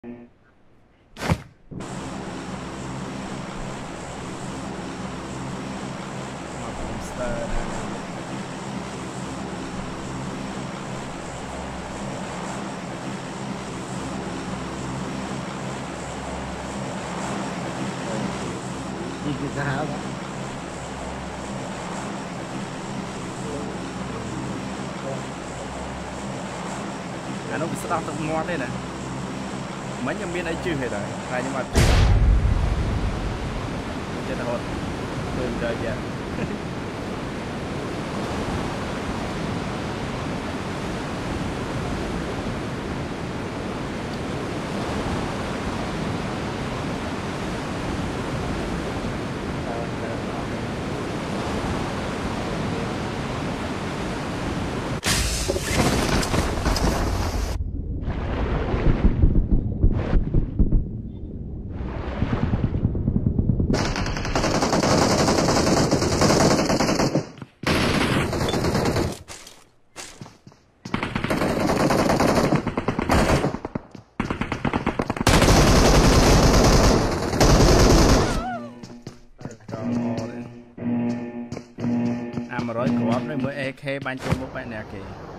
Sao đó nó bị sao tao ngon thế này mấy nhân viên ấy chưa hề rồi hai nhưng mà trên là hồn thường trời vậy rồi có mới AK ban cho một bạn nè kìa